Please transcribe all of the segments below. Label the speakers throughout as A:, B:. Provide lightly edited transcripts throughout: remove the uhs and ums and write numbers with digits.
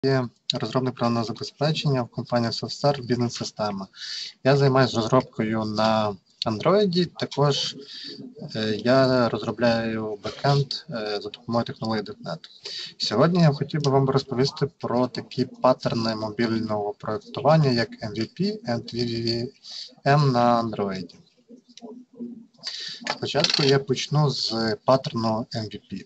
A: є розробник програмного забезпечення в компанії SoftStar бізнес-система. Я займаюся розробкою на Android, також я розробляю бекенд за допомогою технології .NET. Сьогодні я хотів би вам розповісти про такі паттерни мобільного проєктування, як MVP and MVVM на Android. Спочатку я почну з паттерну MVP.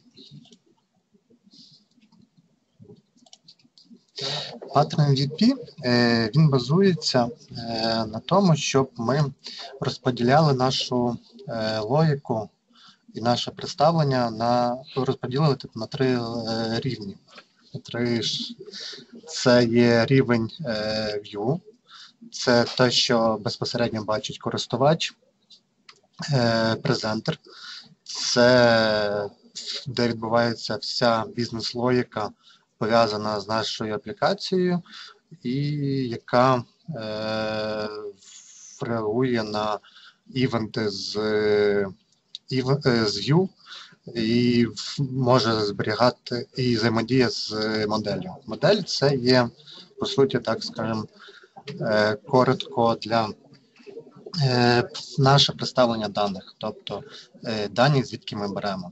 A: Паттерн MVP, він базується на тому, щоб ми розподіляли нашу логіку і наше представлення розподілили на три рівні. Це є рівень view, це те, що безпосередньо бачить користувач, презентер, це де відбувається вся бізнес-логіка, пов'язана з нашою аплікацією і яка реагує на івенти з view і може зберігати і взаємодіє з моделлю. Модель – це є, по суті, так скажемо, коротко для наше представлення даних, тобто дані, звідки ми беремо.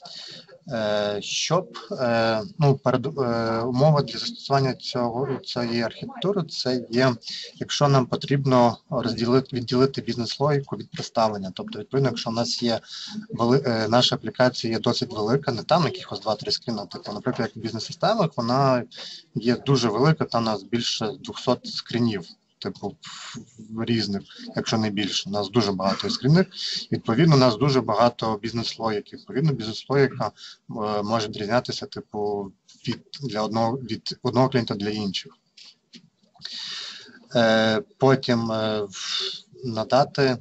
A: Умова для застосування цієї архітектури, це є, якщо нам потрібно відділити бізнес-логіку від представлення. Тобто, відповідно, якщо в нас є наша аплікація є досить велика, не там якихось 2-3 скріни, тобто, наприклад, як в бізнес-системах, вона є дуже велика, там у нас більше 200 скрінів. Типу різних, якщо не більше. У нас дуже багато скрінів. Відповідно, у нас дуже багато бізнес-логіки. Відповідно, бізнес-логіка може відрізнятися типу, від одного клієнта для інших. Потім надати,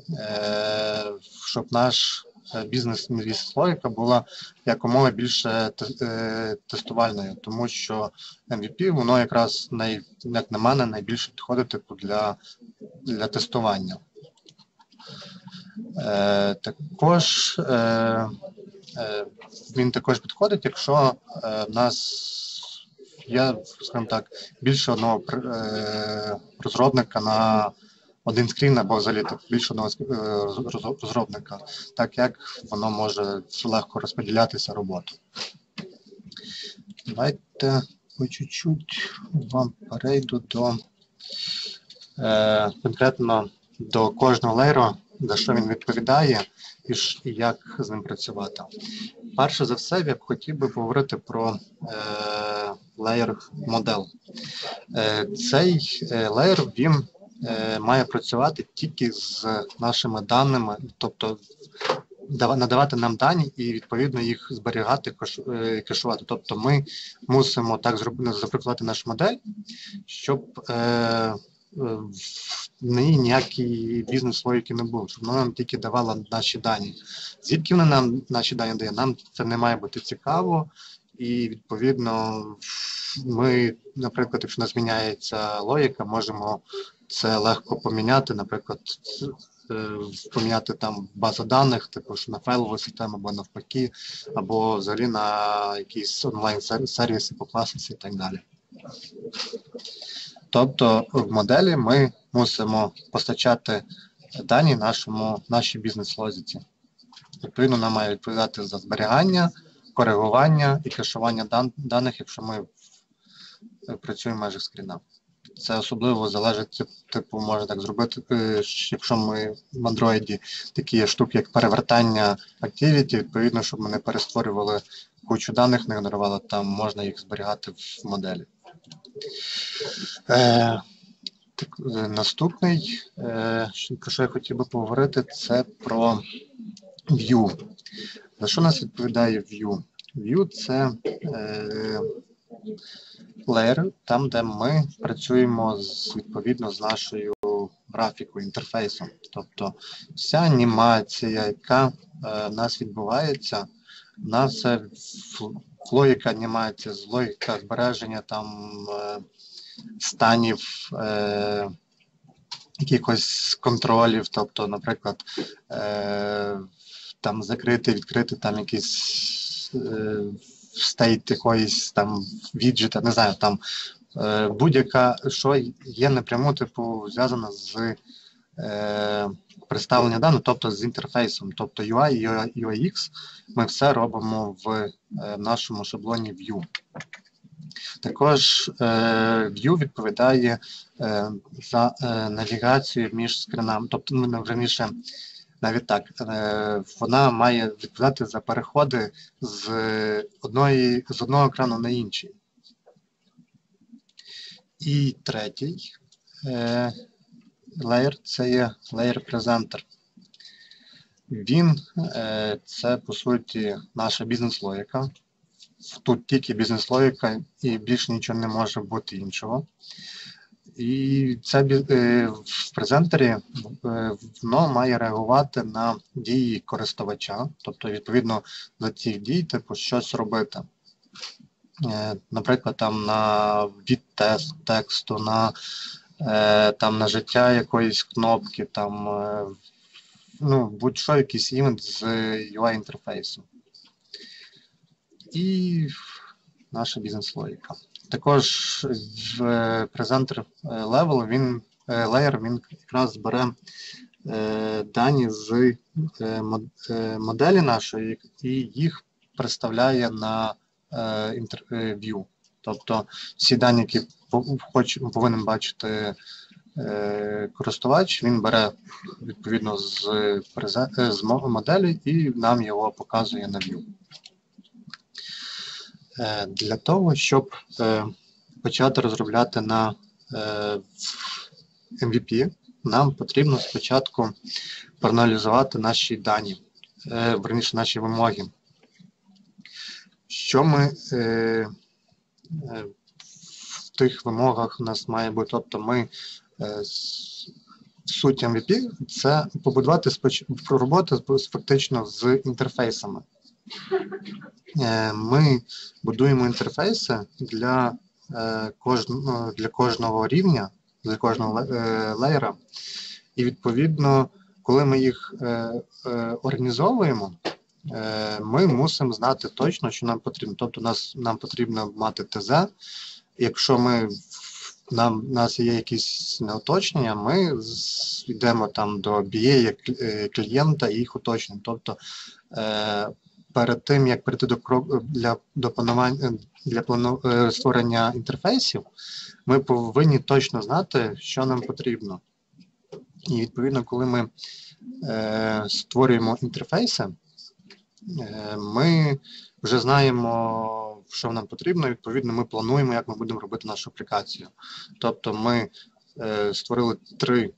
A: щоб наш бізнес-логіка була якомога більше тестувальною, тому що MVP, воно якраз, як на мене, найбільше підходить типу, для тестування. Він також підходить, якщо в нас є, скажімо так, більше одного розробника на один скрін або взагалі більше одного розробника, так як воно може легко розподілятися роботу. Давайте по чуть-чуть вам перейду до конкретно до кожного леєру, за що він відповідає і як з ним працювати. Перше за все, я б хотів би поговорити про леєр модель. Цей леєр, він має працювати тільки з нашими даними, тобто надавати нам дані і відповідно їх зберігати і кешувати. Тобто ми мусимо так запропонувати нашу модель, щоб в неї ніякої бізнес-логіки не було, щоб вона нам тільки давала наші дані. Звідки вона нам наші дані дає? Нам це не має бути цікаво, і відповідно ми, наприклад, якщо у нас зміняється логіка, можемо це легко поміняти, наприклад, поміняти там базу даних, типу що на файлову систему, або навпаки, або взагалі на якісь онлайн-сервіси по класиці і так далі. Тобто в моделі ми мусимо постачати дані нашій бізнес-логіці. Відповідно, нам має відповідати за зберігання, коригування і кешування даних, якщо ми працюємо в межах скріна. Це особливо залежить, типу, можна так зробити, якщо ми в Android такі штуки, як перевертання activity, відповідно, щоб ми не перестворювали кучу даних, не генерували, там можна їх зберігати в моделі. Наступний, про що я хотів би поговорити, це про view. За що нас відповідає view? View – це леєр, там, де ми працюємо відповідно з нашою графікою, інтерфейсом. Тобто вся анімація, яка в нас відбувається, в нас логіка анімації, логіка збереження там станів, якихось контролів, тобто, наприклад, там закрити, відкрити там якісь стейт якоїсь там віджита, не знаю, там будь-яка, що є напряму, типу, зв'язана з представлення даних, тобто з інтерфейсом, тобто UI, UX, ми все робимо в нашому шаблоні View. Також View відповідає за навігацію між скринами, тобто, раніше, навіть так, вона має відповідати за переходи з одного екрану на інший. І третій layer – це є layer presenter. Він це, по суті, наша бізнес-логіка. Тут тільки бізнес-логіка і більше нічого не може бути іншого. І це в презентері воно має реагувати на дії користувача, тобто, відповідно, за ці дії, типу, щось робити. Наприклад, там на від тексту, на нажиття якоїсь кнопки, там, ну, будь-що, якийсь івент з UI-інтерфейсу. І наша бізнес-логіка. Також в презентер layer він якраз бере дані з моделі нашої і їх представляє на view. Тобто всі дані, які повинен бачити користувач, він бере відповідно з моделі і нам його показує на view. Для того, щоб почати розробляти на MVP, нам потрібно спочатку проаналізувати наші дані, верніше наші вимоги. Що ми в тих вимогах у нас має бути? Тобто ми суть MVP – це побудувати роботу фактично з інтерфейсами. Ми будуємо інтерфейси для кожного рівня, для кожного леєра. І відповідно, коли ми їх організовуємо, ми мусимо знати точно, що нам потрібно. Тобто нам потрібно мати ТЗ. Якщо у нас є якісь неуточнення, ми йдемо там до BA клієнта і їх уточнюємо. Тобто перед тим, як перейти для створення інтерфейсів, ми повинні точно знати, що нам потрібно. І відповідно, коли ми створюємо інтерфейси, ми вже знаємо, що нам потрібно, і відповідно ми плануємо, як ми будемо робити нашу аплікацію. Тобто ми створили три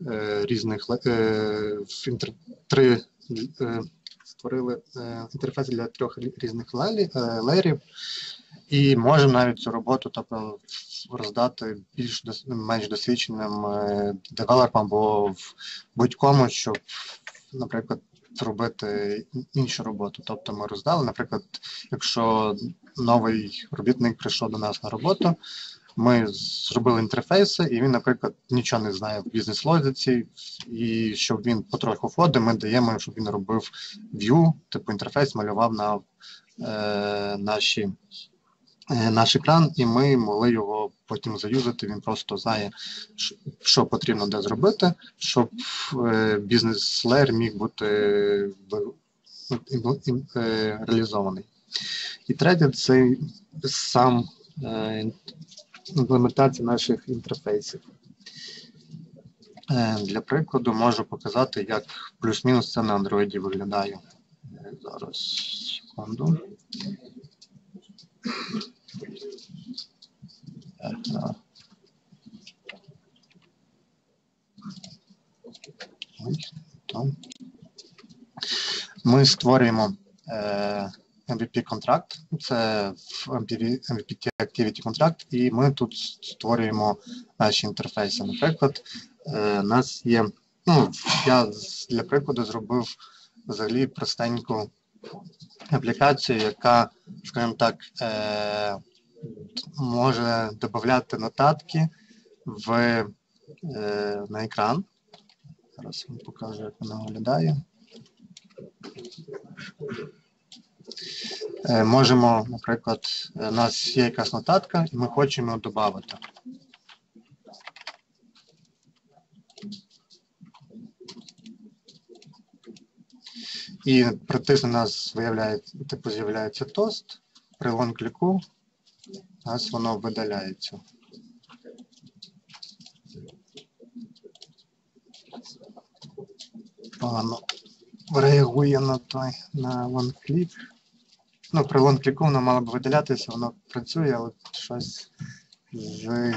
A: інтерфейси для трьох різних леєрів, і можемо навіть цю роботу роздати менш досвідченим девелоперам або будь-кому, щоб, наприклад, робити іншу роботу. Тобто ми роздали, наприклад, якщо новий робітник прийшов до нас на роботу, ми зробили інтерфейси, і він, наприклад, нічого не знає в бізнес-логіці, і щоб він потроху входив, ми даємо, щоб він робив view, типу інтерфейс, малював на наш екран, і ми могли його потім заюзати, він просто знає, що потрібно де зробити, щоб бізнес-леєр міг бути реалізований. І третє – це сам імплементація наших інтерфейсів. Для прикладу можу показати, як плюс-мінус це на Android виглядає. Зараз, секунду. Ми створюємо MVP-контракт, це MVP Activity контракт, і ми тут створюємо наші інтерфейси. Наприклад, у нас є, я для прикладу зробив взагалі простеньку аплікацію, яка, скажімо так, може додати нотатки на екран. Зараз вам покажу, як вона виглядає. Можемо, наприклад, у нас є якась нотатка, і ми хочемо додати. І практично у нас з'являється тост, при лонг-кліку у нас воно видаляється. Погано реагує на лонг-клік. Ну, при лонг-кліку воно мало б видалятися, воно працює, але щось з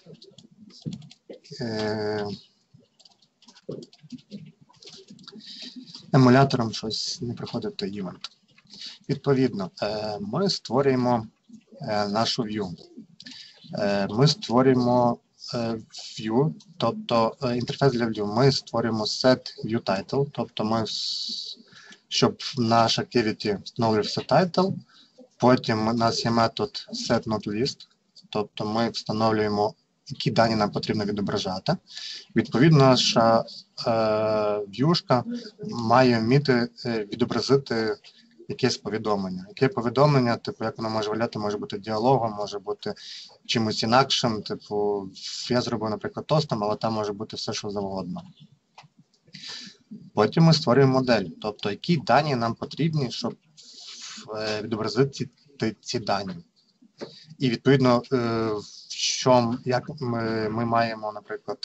A: емулятором щось не приходить до івент. Відповідно, ми створюємо нашу view. Ми створюємо view, тобто інтерфейс для view. Ми створюємо set view title, тобто щоб наш activity встановлювався title. Потім у нас є метод setNodeList, тобто ми встановлюємо, які дані нам потрібно відображати. Відповідно, наша в'юшка має вміти відобразити якесь повідомлення. Яке повідомлення, типу, як воно може виглядати, може бути діалогом, може бути чимось інакшим, типу, я зробив, наприклад, тостом, але там може бути все, що завгодно. Потім ми створюємо модель, тобто які дані нам потрібні, щоб відобразити ці дані. І відповідно, як ми маємо, наприклад,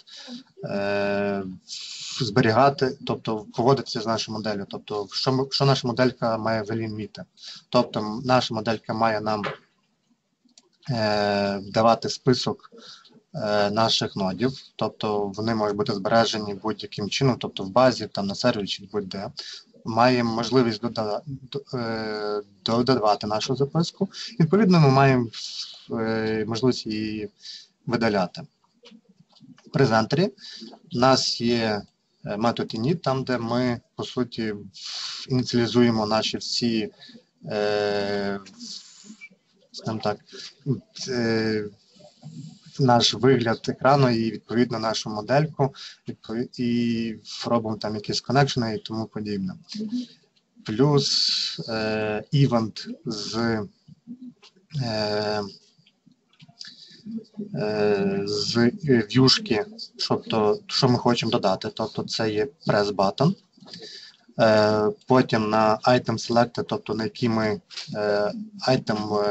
A: зберігати, тобто поводитися з нашою моделлю, тобто що наша моделька має вміти. Тобто наша моделька має нам давати список наших нодів, тобто вони можуть бути збережені будь-яким чином, тобто в базі, там на сервері чи будь-де. Маємо можливість додавати нашу записку. Відповідно, ми маємо можливість її видаляти. В презентері у нас є метод init, там, де ми, по суті, ініціалізуємо наші всі, скажімо так, наш вигляд екрану і, відповідно, нашу модельку, і робимо там якісь коннекшени і тому подібне. Плюс івент з в'юшки, що ми хочемо додати, тобто це є press button. Потім на item select, тобто на який ми item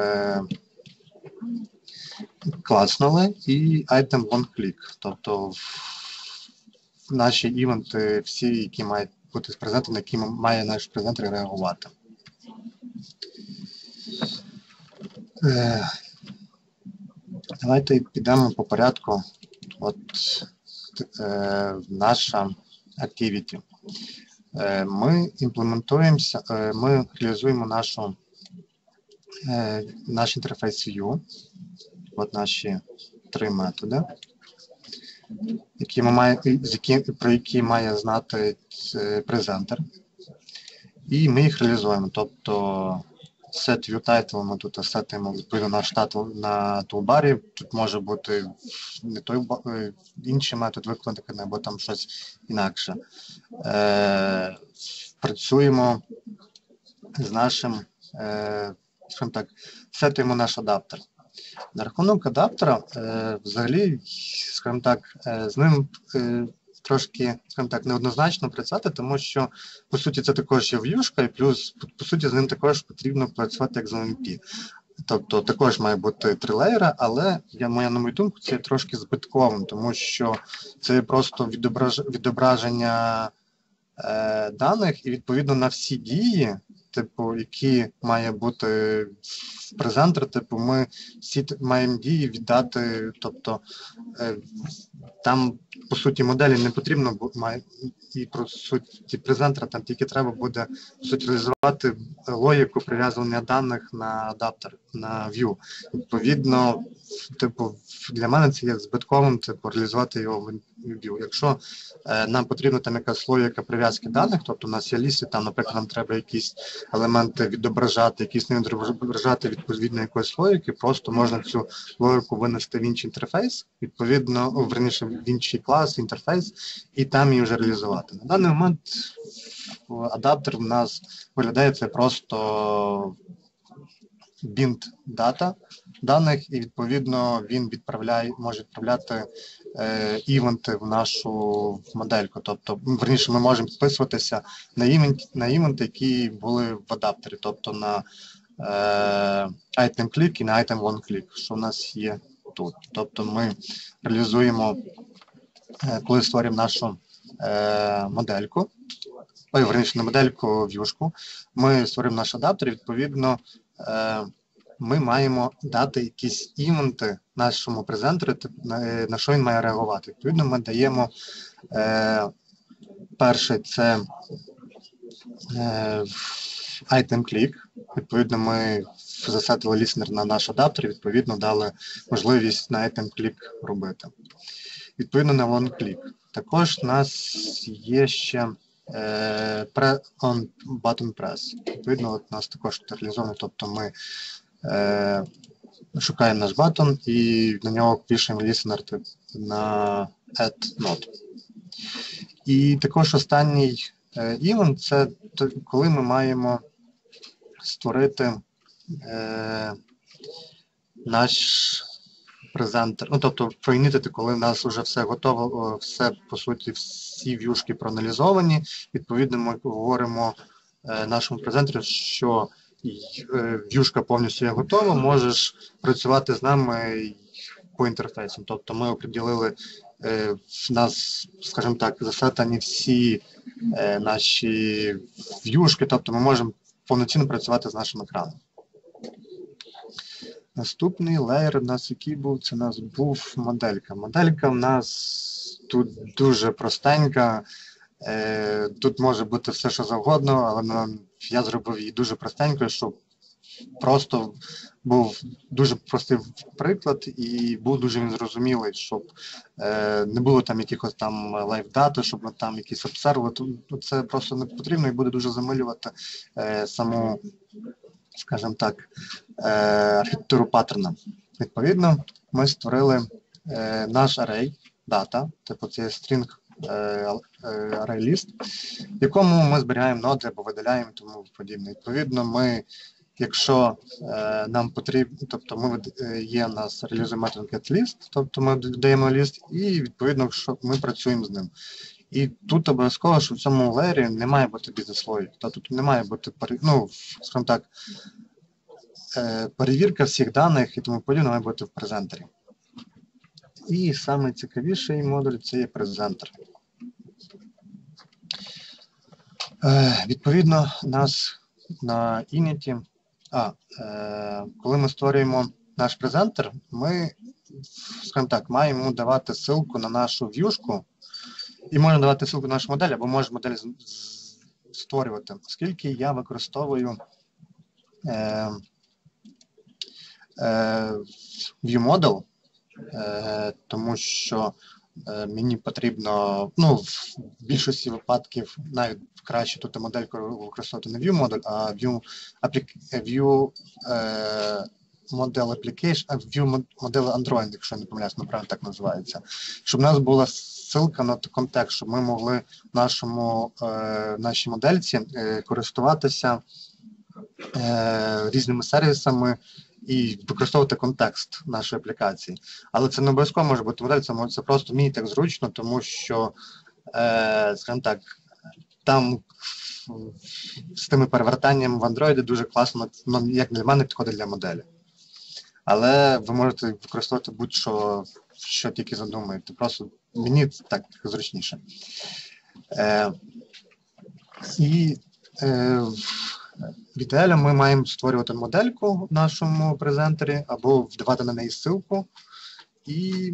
A: класнули, і item long click, тобто наші івенти всі, які мають бути з презентом, на які має наш презентер реагувати. Давайте підемо по порядку. От наша activity. Ми імплементуємося, ми реалізуємо наш інтерфейс view. От наші три методи, про які має знати презентер. І ми їх реалізуємо. Тобто setViewTitle ми тут сетимо відповідно наш тайтл на тулбарі. Тут може бути не той інший метод викладений, або там щось інакше. Працюємо з нашим, скажімо так, сетуємо наш адаптер. На рахунок адаптера, взагалі, скажімо так, з ним трошки, скажімо так, неоднозначно працювати, тому що, по суті, це також є в'юшка, і плюс, по суті, з ним також потрібно працювати як з MVP. Тобто, також має бути 3 леєри, але, на мою думку, це трошки збитковим, тому що це просто відображення даних, і, відповідно, на всі дії, типу, які має бути в презентер, типу, ми всі маємо дії віддати, тобто там, по суті, моделі не потрібно, і, по суті, презентера, там тільки треба буде, по суті, реалізувати логіку прив'язування даних на адаптер, на view. Відповідно, типу, для мене це є збитковим, типу, реалізувати його в view. Якщо нам потрібна там якась логіка прив'язки даних, тобто у нас є ліси, там, наприклад, нам треба якісь елементи відображати, якісь не відображати відповідно якоїсь логіки, просто можна цю логіку винести в інший інтерфейс, відповідно, верніше в інший клас, інтерфейс, і там її вже реалізувати. На даний момент адаптер в нас виглядає це просто bind дата даних, і відповідно він може відправляти івенти в нашу модельку. Тобто, верніше, ми можемо підписуватися на івенти, які були в адаптері, тобто на item click і на item one click, що у нас є тут. Тобто ми реалізуємо, коли створюємо нашу модельку, верніше не модельку, в'юшку, ми створюємо наш адаптер, і відповідно ми маємо дати якісь івенти нашому презентеру, на що він має реагувати. Відповідно, ми даємо перший це item click. Відповідно, ми засетили listener на наш адаптер, і відповідно дали можливість на item click робити. Відповідно, на one click. Також у нас є ще button press. Відповідно, у нас також реалізовано, тобто ми шукаємо наш батон і на нього пишемо listener на add node. І також останній івент – це коли ми маємо створити наш презентер, тобто проінітити, коли в нас вже все готово, все, по суті, всі в'юшки проаналізовані. Відповідно, ми говоримо нашому презентеру, що в'юшка повністю є готова, можеш працювати з нами по інтерфейсам. Тобто ми оприділили, в нас, скажімо так, засетані всі наші в'юшки, тобто ми можемо повноцінно працювати з нашим екраном. Наступний леєр у нас який був? Це у нас був моделька. Моделька в нас тут дуже простенька. Тут може бути все, що завгодно, але я зробив її дуже простенькою, щоб просто був дуже простий приклад і був дуже він зрозумілий, щоб не було там якихось там лайф-дати, щоб ми там якісь обсерви. Це просто не потрібно і буде дуже замилювати саму, скажімо так, архітектуру паттерна. Відповідно, ми створили наш array data, типу це string array list, в якому ми зберігаємо ноди або видаляємо і тому подібне. Відповідно, ми, якщо нам потрібно, тобто є у нас реалізує метод getList, тобто ми додаємо ліст і відповідно, що ми працюємо з ним. І тут обов'язково, що в цьому леєрі не має бути бізнес-логіки. Тобто тут не має бути, скажімо так, перевірка всіх даних і тому подібне має бути в презентері. І найцікавіший модуль – це є презентер. Відповідно, у нас на Init, коли ми створюємо наш презентер, ми, скажімо так, маємо давати ссылку на нашу в'юшку, і можемо давати ссылку на нашу модель, або можемо модель створювати. Оскільки я використовую ViewModel, тому що мені потрібно, в більшості випадків навіть краще тут модельку використовувати не ViewModel, а ViewModel Android, якщо я не помиляюсь, правильно так називається. Щоб у нас була ссылка на контекст, щоб ми могли в нашій модельці користуватися різними сервісами і використовувати контекст нашої аплікації. Але це не обов'язково може бути модель, це просто мені так зручно, тому що, скажімо так, там з тими перевертанням в Android дуже класно, як для мене, підходить для моделі. Але ви можете використовувати будь-що, що тільки задумаєте. Просто мені так зручніше. В ідеалі ми маємо створювати модельку в нашому презентері або вдавати на неї ссылку і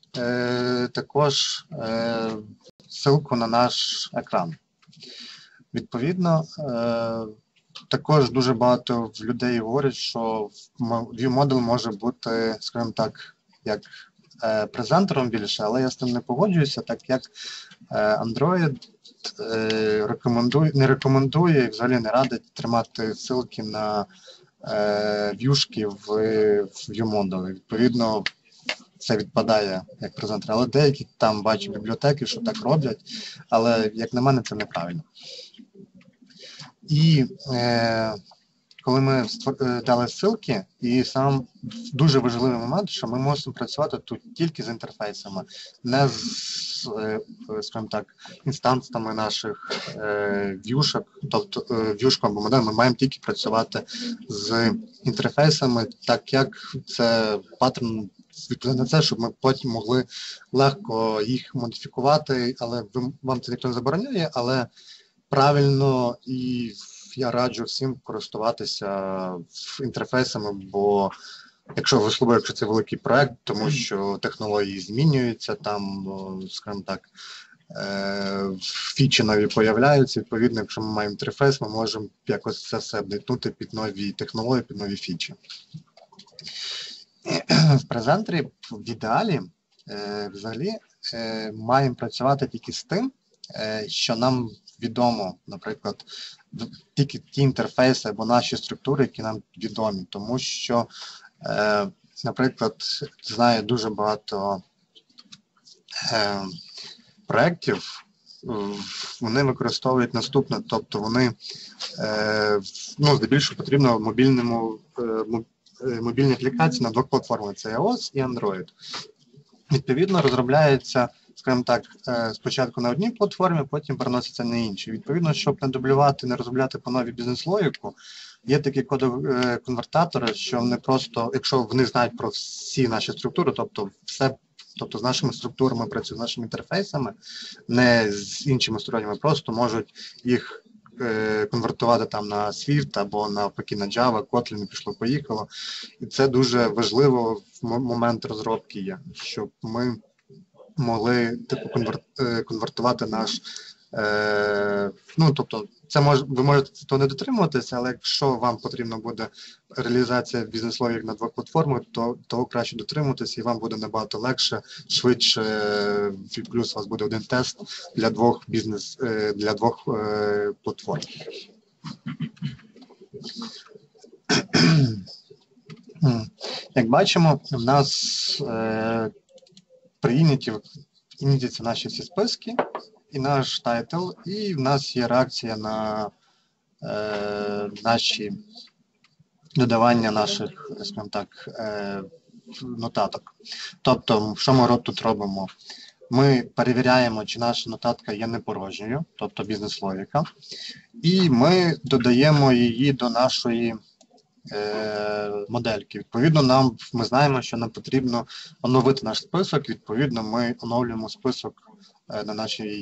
A: також ссылку на наш екран. Відповідно, також дуже багато людей говорять, що ViewModel може бути, скажімо так, як презентером більше, але я з тим не погоджуюся, так як Android не рекомендує і взагалі не радить тримати ссылки на в'юшки в ViewModel. Відповідно, це відпадає як презентер. Але деякі там бачу бібліотеки, що так роблять, але як на мене це неправильно. І коли ми дали ссылки, і сам дуже важливий момент, що ми можемо працювати тут тільки з інтерфейсами, не з, скажімо так, інстансами наших в'юшок, тобто в'юшком або модель, ми маємо тільки працювати з інтерфейсами, так як це паттерн відповідає на це, щоб ми потім могли легко їх модифікувати, але вам це ніхто не забороняє, але правильно, і я раджу всім користуватися інтерфейсами, бо особливо, якщо це великий проект, тому що технології змінюються, там, скажімо так, фічі нові появляються, відповідно, якщо ми маємо інтерфейс, ми можемо якось це все обдикнути під нові технології, під нові фічі. В презентері в ідеалі взагалі маємо працювати тільки з тим, що нам відомо, наприклад, тільки ті інтерфейси або наші структури, які нам відомі, тому що, наприклад, знаю дуже багато проєктів, вони використовують наступне, тобто вони, здебільшого потрібно мобільні аплікації на двох платформах, це iOS і Android. Відповідно, розробляється, скажімо так, спочатку на одній платформі, потім переноситься на інші. Відповідно, щоб не дублювати, не розробляти по новій бізнес-логіку, є такі кодові-конвертатори, що вони просто, якщо вони знають про всі наші структури, тобто з нашими структурами працюють, з нашими інтерфейсами, не з іншими структурами, просто можуть їх конвертувати там на Swift або навпаки на Java, Kotlin, пішло-поїхало. І це дуже важливо в момент розробки є, щоб ми могли конвертувати наш, тобто ви можете цього не дотримуватися, але якщо вам потрібна буде реалізація бізнес-логік на двох платформах, то того краще дотримуватися, і вам буде набагато легше, швидше, і плюс у вас буде один тест для двох платформ. Як бачимо, в нас прийняті наші всі списки, і наш тайтл, і в нас є реакція на наші додавання наших, скажімо так, нотаток. Тобто, що ми тут робимо? Ми перевіряємо, чи наша нотатка є непорожньою, тобто бізнес-логіка, і ми додаємо її до нашої модельки. Відповідно, ми знаємо, що нам потрібно оновити наш список, відповідно, ми оновлюємо список на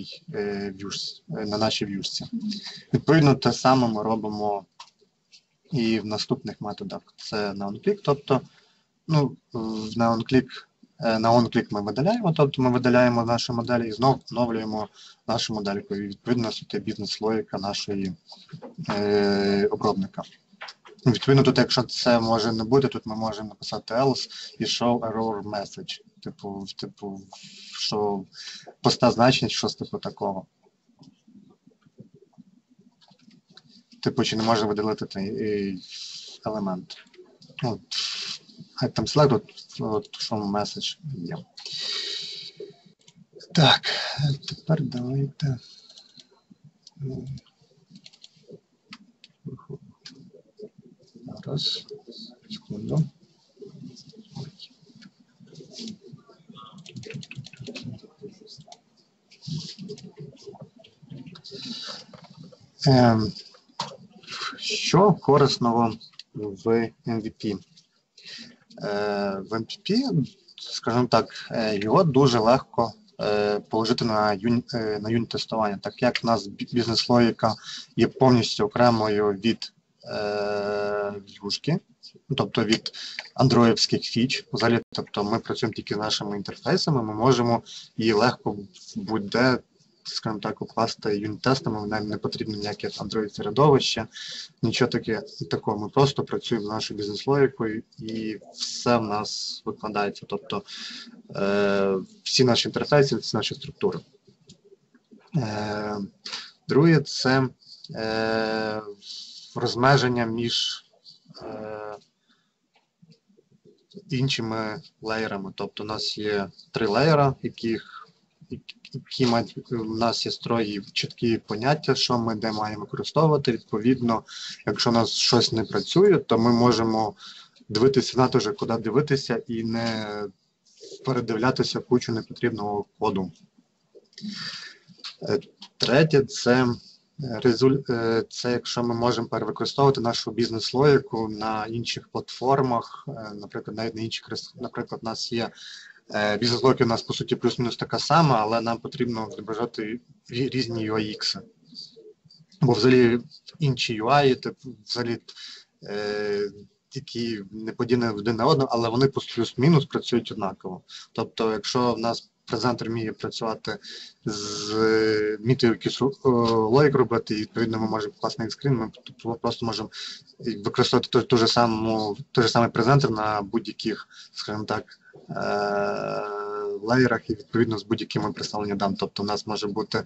A: нашій в'юшці. Відповідно, те саме ми робимо і в наступних методах. Це на onClick, тобто на onClick ми видаляємо, тобто ми видаляємо нашу модель і знову оновлюємо нашу модельку. І відповідно, це бізнес-логіка нашої обробника. Відповідно, тут, якщо це може не бути, тут ми можемо написати else і show error message. Типу, що пуста значність, щось типу такого. Типу, чи не може видалити цей елемент. Item select, show message є. Так, тепер давайте. Раз, секунду. Що корисного в MVP? В MVP, скажімо так, його дуже легко положити на юніт-тестування, так як в нас бізнес-логіка є повністю окремою від в'юшки, тобто від андроїдських фіч. Взагалі, тобто ми працюємо тільки з нашими інтерфейсами, ми можемо її легко будь-де, скажімо так, укласти юніт-тестами, нам не потрібно ніяке Android-середовище, нічого такого. Ми просто працюємо з нашою бізнес-логікою і все в нас викладається, тобто всі наші інтерфейси, всі наші структури. Друге, це розмеження між іншими леєрами. Тобто у нас є 3 леєра, яких які у нас є строї чіткі поняття, що ми де маємо використовувати. Відповідно, якщо у нас щось не працює, то ми можемо дивитися, знати вже, куди дивитися і не передивлятися кучу непотрібного коду. Третє, це якщо ми можемо перевикористовувати нашу бізнес-логіку на інших платформах, наприклад, навіть на інших, наприклад, у нас є бізнес-логіка, у нас, по суті, плюс-мінус така сама, але нам потрібно відображати різні UX. Бо взагалі інші UI, взагалі, які не подібні один на одного, але вони плюс-мінус працюють однаково. Тобто, якщо в нас презентер вміє працювати вміти якусь логіку робити, і відповідно ми можемо класний скрін, ми просто можемо використовувати той же самий презентер на будь-яких, скажімо так, леєрах і відповідно з будь-якими представленнями даних. Тобто у нас може бути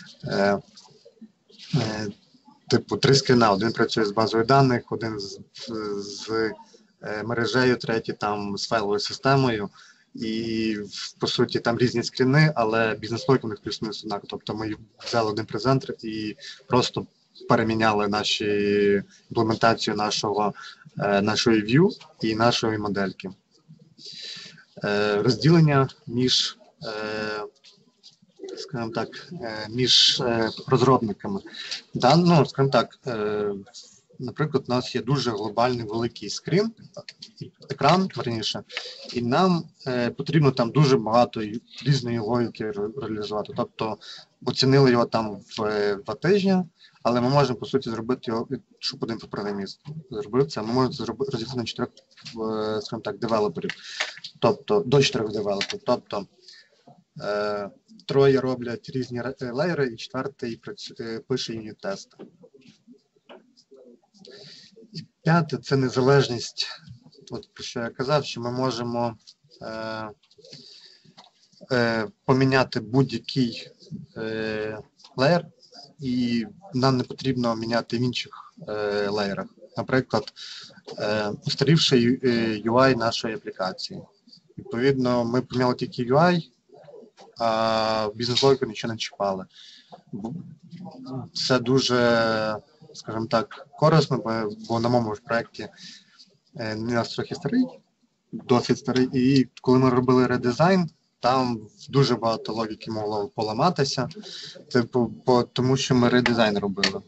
A: типу 3 скріна, один працює з базою даних, один з мережею, третій там з файловою системою. І, по суті, там різні скріни, але бізнес-логіка у них плюс-мінус однаково. Тобто ми взяли один презентер і просто переміняли імплементацію нашої view і нашої модельки. Розділення між, скажімо так, між розробниками. Скажімо так, наприклад, у нас є дуже глобальний великий екран, верніше, і нам потрібно там дуже багато різної логіки реалізувати. Тобто оцінили його там в 2 тижні, але ми можемо, по суті, зробити його, щоб один програміст зробив це, ми можемо розділити на 4, скажімо так, девелоперів, тобто до 4 девелоперів. Тобто 3 роблять різні леєри, і 4 пише юніт-тести. І 5 – це незалежність. От про що я казав, що ми можемо поміняти будь-який леєр, і нам не потрібно міняти в інших леєрах. Наприклад, устарівший UI нашої аплікації. Відповідно, ми поміняли тільки UI, а бізнес-логіку нічого не чіпали. Це дуже, скажімо так, корисно, бо на моєму ж проєкті у нас трохи старий, досить старий, і коли ми робили редизайн, там дуже багато логіки могло поламатися, тому що ми редизайн робили.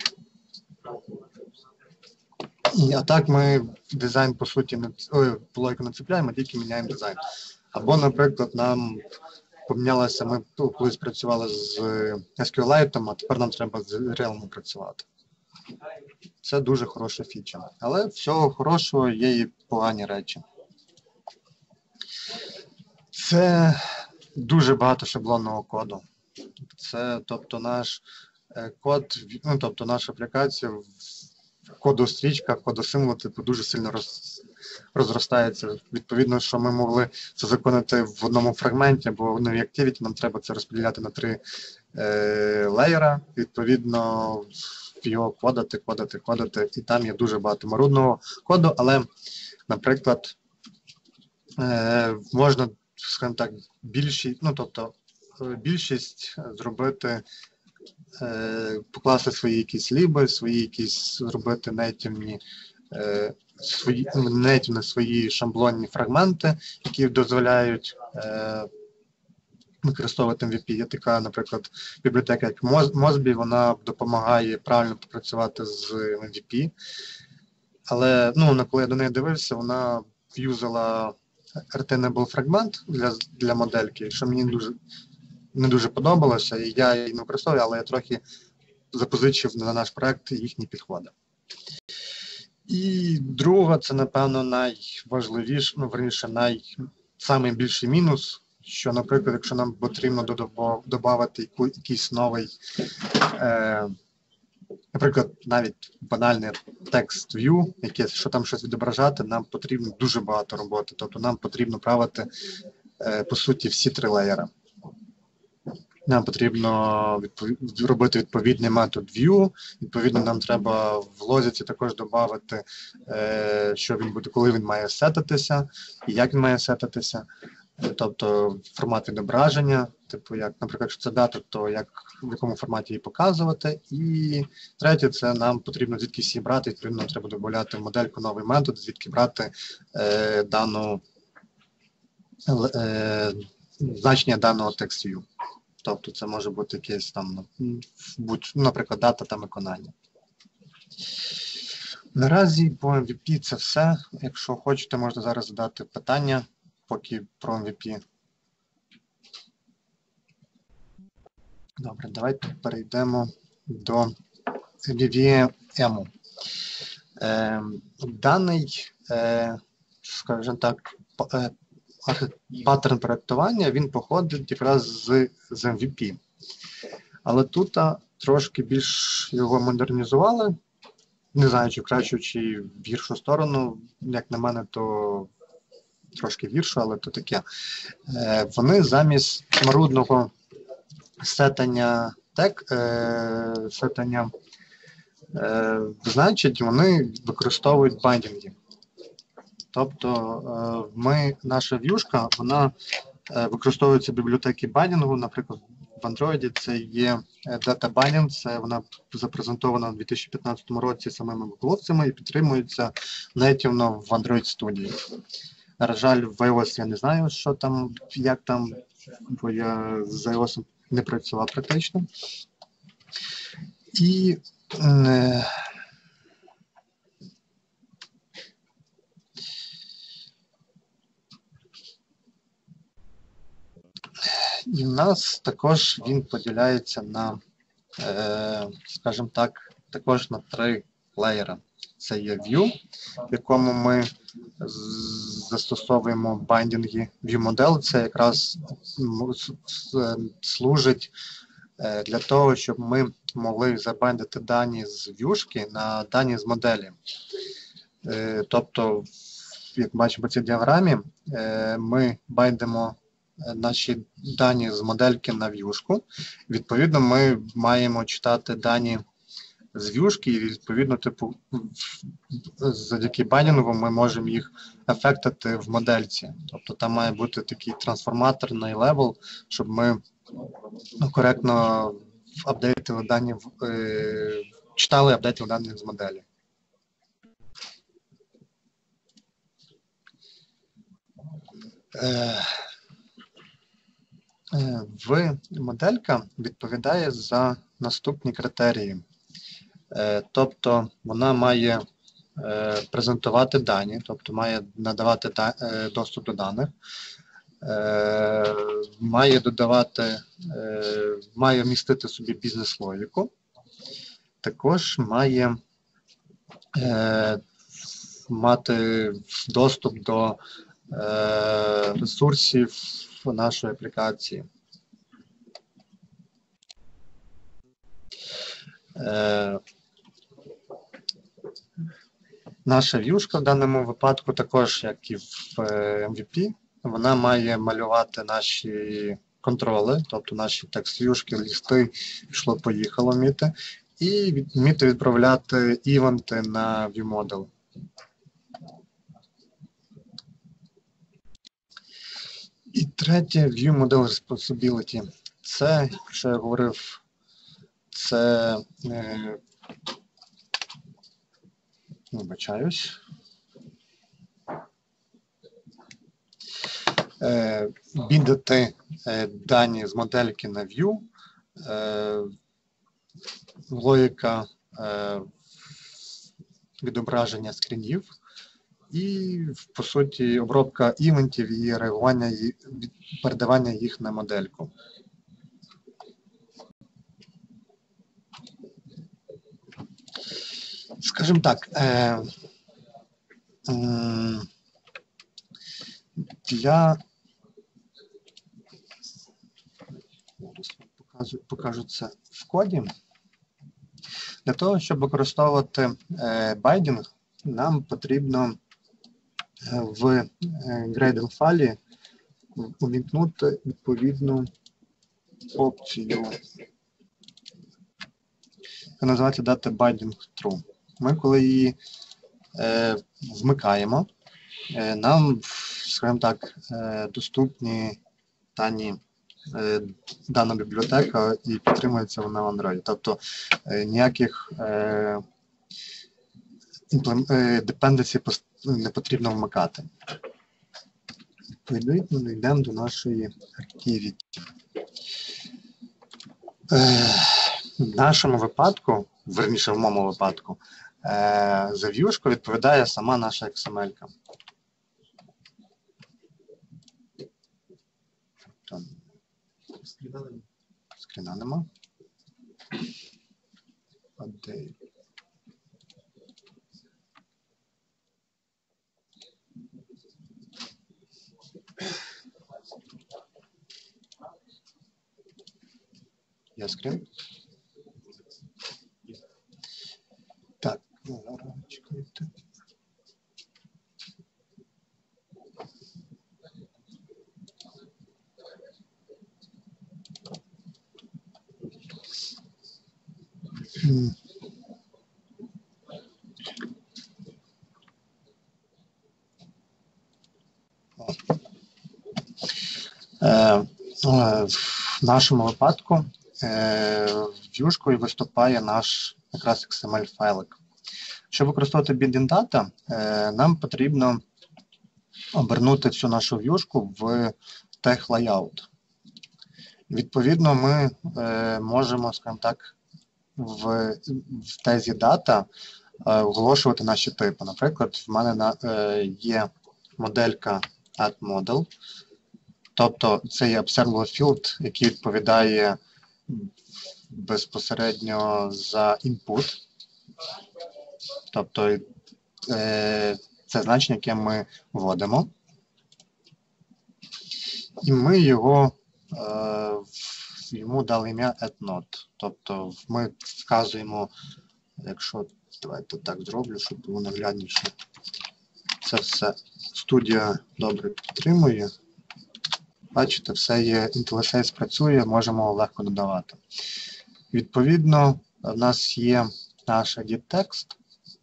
A: А так ми дизайн, по суті, логіку не цепляємо, а тільки міняємо дизайн. Або, наприклад, нам помінялося, ми колись працювали з SQLite, а тепер нам треба з Realm працювати. Це дуже хороша фіча. Але всього хорошого є і погані речі. Це дуже багато шаблонного коду. Це, тобто, наш код, тобто наша аплікація в кодострічках, кодосимволи, дуже сильно розростається. Відповідно, що ми могли це виконати в одному фрагменті, бо в новій Activity нам треба це розподіляти на 3 леєра. Відповідно, його кодати, і там є дуже багато марудного коду, але, наприклад, можна, скажімо так, більшість зробити, покласти свої якісь ліби, зробити нейтивні свої шаблонні фрагменти, які дозволяють використовувати MVP. Є така, наприклад, бібліотека, як Mosby, вона допомагає правильно попрацювати з MVP. Але, коли я до неї дивився, вона юзала returnable фрагмент для модельки, що мені не дуже подобалося, і я її не використовую, але я трохи запозичив на наш проект їхні підходи. І друга, це, напевно, найважливіше, самий більший мінус, що, наприклад, якщо нам потрібно додати якийсь новий, наприклад, навіть банальний текст view, що там щось відображати, нам потрібно дуже багато роботи. Тобто нам потрібно правити, по суті, всі 3 леєри. Нам потрібно робити відповідний метод view, відповідно нам треба в лозіці також додати, що він буде, коли він має сетитися і як він має сетитися. тобто формат відображення, типу, як, наприклад, якщо це дата, то в якому форматі її показувати. І третє, це нам потрібно звідкись її брати, відповідно, нам треба додати в модельку новий метод, звідки брати значення даного TextView. Тобто це може бути якесь там, наприклад, дата та виконання. Наразі по MVP це все. Якщо хочете, можете зараз задати питання, поки про MVP. Добре, давайте перейдемо до MVVM. Даний, скажімо так, паттерн проєктування, він походить якраз з MVP. Але тут трошки більш його модернізували. Не знаю, чи в кращу, чи в гіршу сторону. Як на мене, то трошки гірше, але то таке. Вони замість марудного сетання значить, вони використовують байдинги. Тобто наша в'юшка, вона використовується бібліотеки байдингу, наприклад, в Android це є Data Binding, це вона запрезентована у 2015 році самими виконавцями і підтримується нативно в Android Studio. На жаль, в iOS я не знаю, що там, як там, бо я з iOS не працював практично. І в нас також він поділяється на, скажімо так, також на 3 леєри. Це є View, в якому ми застосовуємо байдинги. View-модель це якраз служить для того, щоб ми могли забайндити дані з в'юшки на дані з моделі. Тобто, як бачимо по цій діаграмі, ми байдимо наші дані з модельки на в'юшку. Відповідно, ми маємо читати дані з в'юшки і, відповідно, типу, завдяки байдингу ми можемо їх ефектити в модельці. Тобто там має бути такий трансформаторний левел, щоб ми коректно апдейтили дані, читали і апдейтили дані з моделі. Моделька відповідає за наступні критерії. Тобто вона має презентувати дані, тобто має надавати доступ до даних, має містити собі бізнес-логіку, також має мати доступ до ресурсів нашої аплікації. Наша в'юшка в даному випадку, також як і в MVP, вона має малювати наші контроли, тобто наші текст-в'юшки, листи, пішло-поїхало вміти, і вміти відправляти івенти на ViewModel. І третє, ViewModel Responsibility. Це, що я говорив, це, вибачаюсь, біндити дані з модельки на View, логіка відображення скрінів і, по суті, обробка івентів і реагування, передавання їх на модельку. Скажімо так, покажу це в коді. Для того, щоб використовувати байдинг, нам потрібно в Gradle файлі увімкнути відповідну опцію, яка називається Data Binding True. Ми, коли її вмикаємо, нам скажімо так, доступні дана бібліотека і підтримується вона в Android. Тобто ніяких депенденсій не потрібно вмикати. Відповідно, йдемо до нашої activity. В нашому випадку, верніше в моєму випадку, за в'юшку відповідає сама наша XML-ка. Скріна нема. Є скрін? Так, зараз чекайте. В нашому випадку в'юшкою виступає наш якраз XML-файлик. Щоб використовувати binding data, нам потрібно обернути всю нашу в'юшку в тег layout. Відповідно, ми можемо, скажімо так, в тезі data оголошувати наші типи. Наприклад, в мене є моделька addModel, тобто це є observable field, який відповідає безпосередньо за input. Тобто це значення, яке ми вводимо. І ми йому дали ім'я addNode. Тобто ми вказуємо, якщо, давайте так зроблю, щоб було наглядніше. Це все студія добре підтримує. Бачите, все є, IntelliSense спрацює, можемо легко додавати. Відповідно, в нас є наш edit text.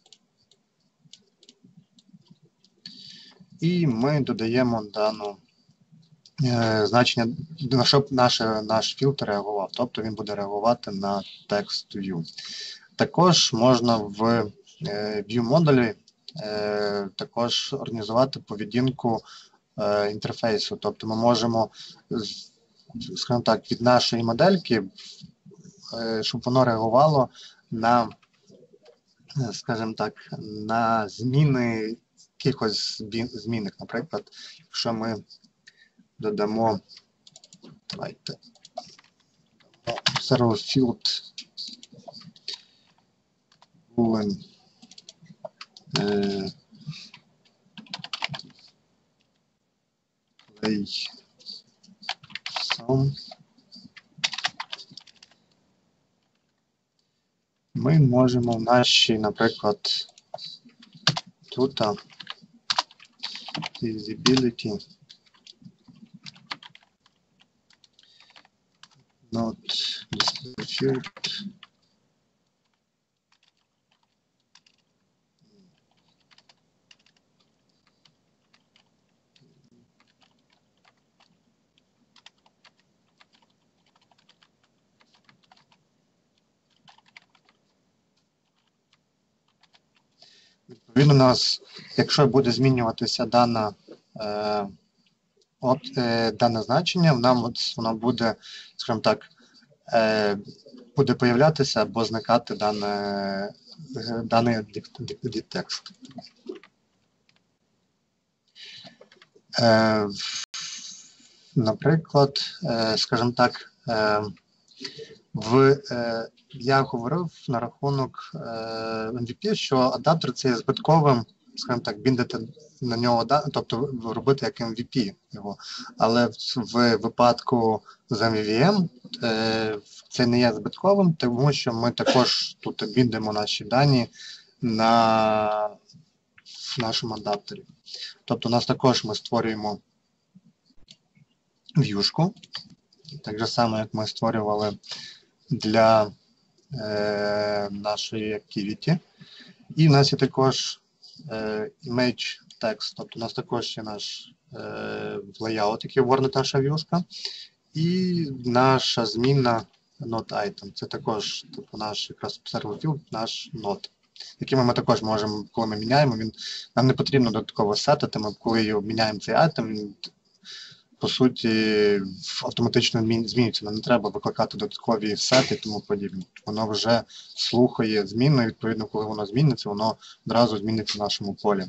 A: І ми додаємо дану значення, щоб наш фільтр реагував. Тобто він буде реагувати на text view. Також можна в view модулі також організувати поведінку інтерфейсу. Тобто ми можемо, скажімо так, від нашої модельки, щоб воно реагувало на, скажімо так, на зміни якихось змінних. Наприклад, якщо ми додамо, давайте, observable field boolean play sum, ми можемо в нашій, наприклад, тут visibility not displayed. Відповідно, у нас, якщо буде змінюватися дане значення, воно буде, скажімо так, буде появлятися або зникати даний текст. Наприклад, скажімо так, я говорив на рахунок MVP, що адаптер це є збитковим, скажімо так, біндити на нього, тобто робити як MVP його. Але в випадку з MVVM це не є збитковим, тому що ми також тут біндимо наші дані на нашому адаптері. Тобто у нас також ми створюємо в'юшку, так же само, як ми створювали для нашої activity. І в нас є також image text, тобто у нас також є наш в layout, який вгорнута наша в'юшка, і наша змінна not item. Це також типу, наш якраз observer field, наш not, якими ми також можемо, коли ми міняємо, нам не потрібно додатково сетити, ми коли міняємо цей item, він по суті автоматично змінюється, нам не треба викликати додаткові сети і тому подібне. Воно вже слухає зміну, і відповідно, коли воно зміниться, воно одразу зміниться в нашому полі.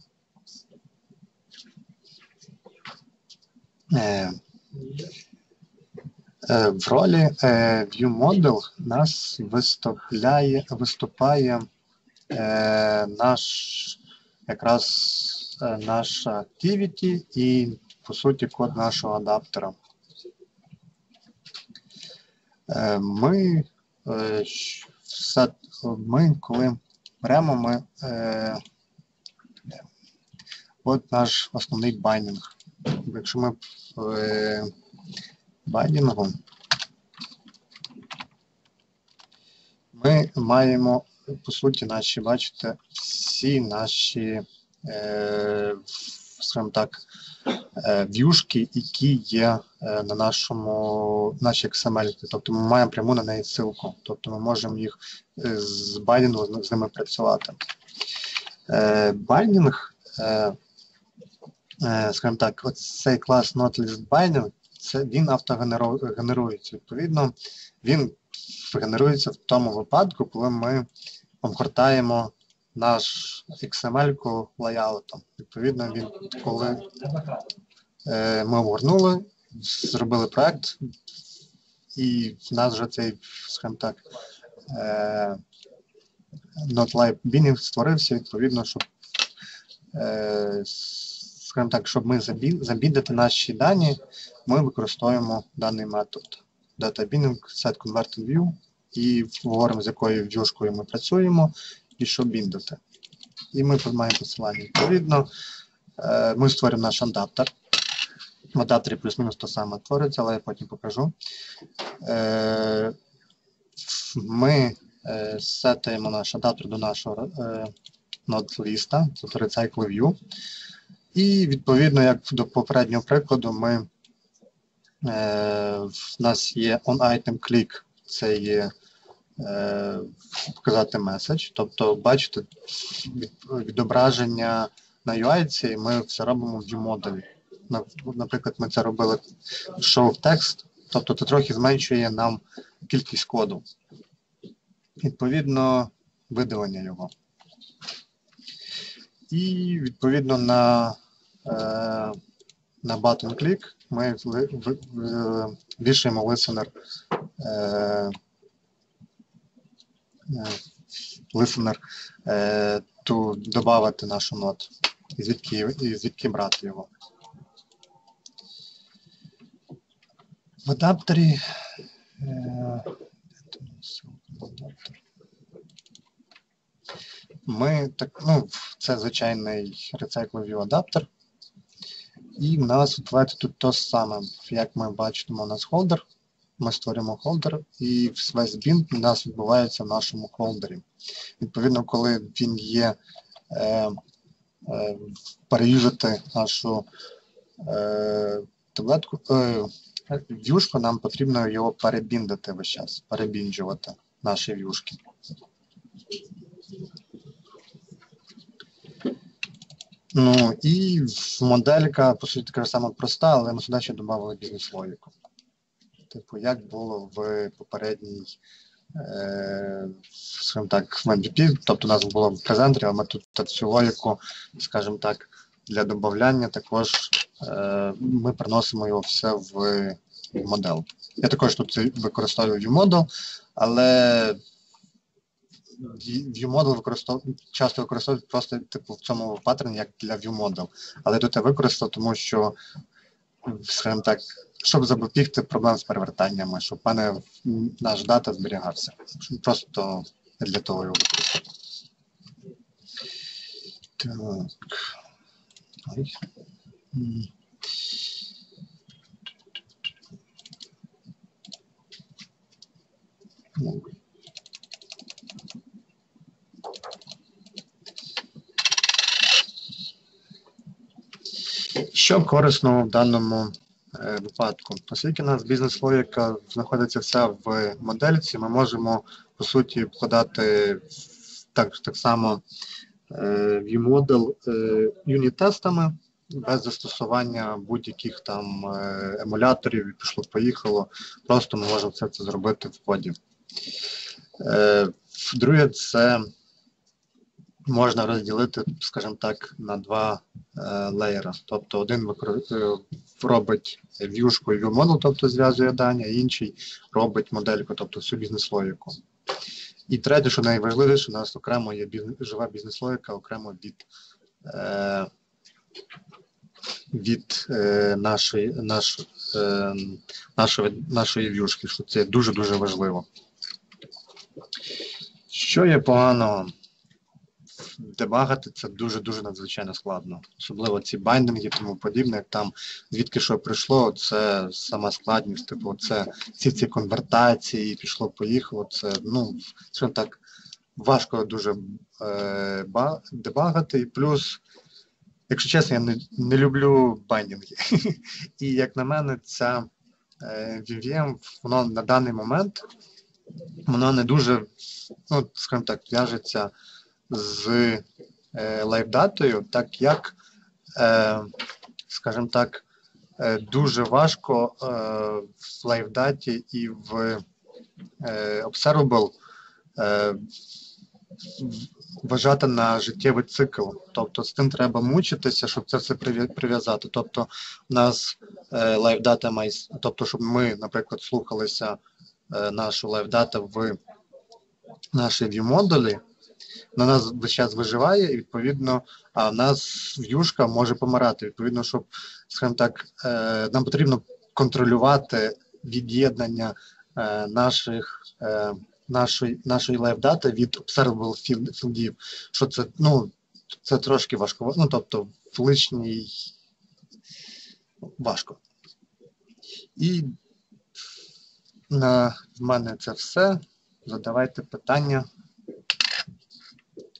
A: В ролі ViewModel нас виступає наш activity і, по суті, код нашого адаптера. Коли беремо, от наш основний байдинг. Якщо ми в байдингу, ми маємо, по суті, бачите, всі наші, скажімо так, в'юшки, які є на нашій XML. Тобто ми маємо пряму на неї ссылку. Тобто ми можемо їх з байдингу з ними працювати. Байдинг, скажімо так, цей клас NotListBinding, він автогенерується. Відповідно, він генерується в тому випадку, коли ми обгортаємо наш XML-ку лайаутом. Відповідно, коли ми обгорнули, зробили проект, і в нас вже цей, скажімо так, NotListBinding створився, відповідно, щоб ми забіндити наші дані, ми використовуємо даний метод DataBinding, setConvertedView, і говоримо, з якою в'юшкою ми працюємо, і що біндити. І ми маємо посилання. Відповідно, ми створюємо наш адаптер. В адаптері плюс-мінус то саме твориться, але я потім покажу. Ми сетаємо наш адаптер до нашого node-ліста, тобто recycle-view. І, відповідно, як до попереднього прикладу, в нас є onItemClick, це є показати меседж. Тобто, бачите, відображення на UI, ми все робимо в ViewModel. Наприклад, ми це робили showText, тобто це трохи зменшує нам кількість коду. Відповідно, видалення його. І, відповідно, на button click ми вішаємо listener додати нашу ноту і звідки брати його. В адаптері це звичайний recycle-view адаптер. І в нас тут те саме, як ми бачимо, у нас холдер. Ми створюємо холдер, і весь бінд у нас відбувається в нашому холдері. Відповідно, коли він є, переюзати нашу таблетку, в'юшку, нам потрібно його перебіндити весь час, перебінджувати наші в'юшки. Ну і моделька, по суті, така сама проста, але ми сюди ще додали бізнес-логіку. Типу, як було в попередній, скажімо так, в MVP, тобто у нас було в презентері, але ми тут цю логіку, скажімо так, для додавання також ми приносимо його все в модель. Я також тут використовую ViewModel, але ViewModel часто використовують просто типу, в цьому паттерні, як для ViewModel. Але тут я використав, тому що, скажімо так, щоб запобігти проблем з перевертаннями, щоб наш дата зберігався. Просто для того його використовую. Так. Що корисно в даному випадку? Оскільки у нас бізнес-логіка знаходиться вся в модельці, ми можемо, по суті, вкладати так само view-модел юніт-тестами без застосування будь-яких там емуляторів і пішло-поїхало. Просто ми можемо все це зробити в коді. Друге, це можна розділити, скажімо так, на два леєри. Тобто один робить в'юшку і view-модел, тобто зв'язує дані, а інший робить модельку, тобто всю бізнес-логіку. І третє, що найважливіше, у нас окремо є жива бізнес-логіка, окремо від нашої в'юшки, що це дуже-дуже важливо. Що є поганого? Дебагати це дуже-дуже надзвичайно складно. Особливо ці байдинги і тому подібне, як там звідки що прийшло, це сама складність, типу, це ці конвертації, пішло-поїхало, це, ну, скажімо так, важко дуже дебагати. І плюс, якщо чесно, я не люблю байдинги. І як на мене, ця MVVM, воно на даний момент, воно не дуже, ну, скажімо так, в'яжеться з лайвдатою, так як, скажімо так, дуже важко в лайвдаті і в Observable вважати на життєвий цикл. Тобто з тим треба мучитися, щоб це все прив'язати. Тобто у нас лайвдата має, тобто щоб ми, наприклад, слухалися нашу лайвдату в нашій view-модулі, на нас весь час виживає, і відповідно, а в нас в'юшка може помирати. Відповідно, щоб, скажімо так, нам потрібно контролювати від'єднання нашої лайвдати від observable філдів, що це, ну, це трошки важко, ну, тобто в лишній важко. І в мене це все. Задавайте питання.